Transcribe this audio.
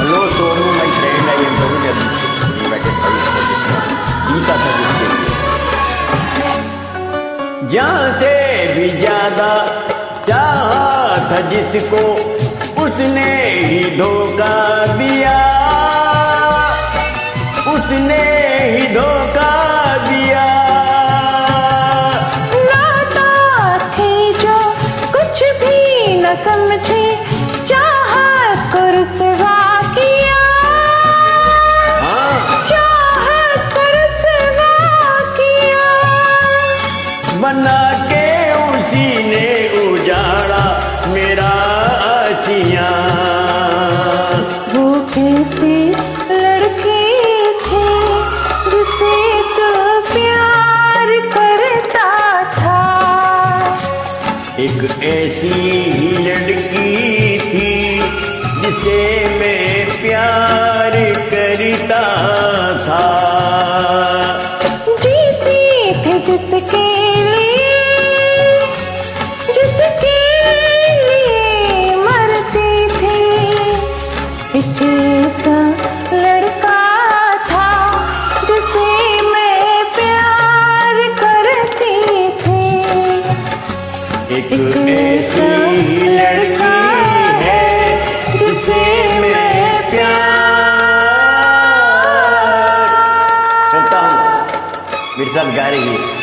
Hello Sonu my friend, I am Sonu Geeta था जिसके लिए। जान से भी ज्यादा चाहा था जिसको, उसने ही धोखा दिया, उसने ही धोखा दिया। नाता थे जो कुछ भी न समझे, चाहत को रुसवा किया, चाहत को रुसवा किया। बना के उसी ने उजाड़ा मेरा आशियां। वो कैसे लड़के थे जिसे तो प्यार करता था। एक ऐसी ही लड़की थी जिसे मैं प्यार करता था। जीती थे जिसके लिए, जिसके लिए मरती थी। एक ऐसा लड़का था जिसे मैं प्यार करती थी। एक ऐसी लड़की है जिसे मैं प्यार करता हूँ। मेरे साथ गा रही है।